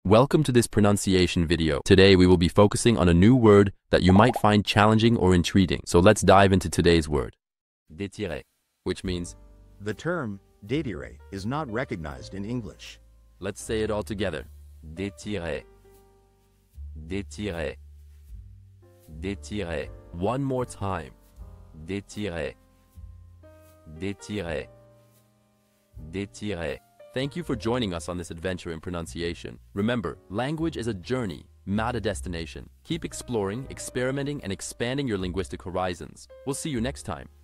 Welcome to this pronunciation video. Today we will be focusing on a new word that you might find challenging or intriguing. So let's dive into today's word. Détirait, which means The term détirait is not recognized in English. let's say it all together. Détirait. Détirait. Détirait. One more time. Détirait. Détirait. Détirait. Thank you for joining us on this adventure in pronunciation. Remember, language is a journey, not a destination. Keep exploring, experimenting, and expanding your linguistic horizons. We'll see you next time.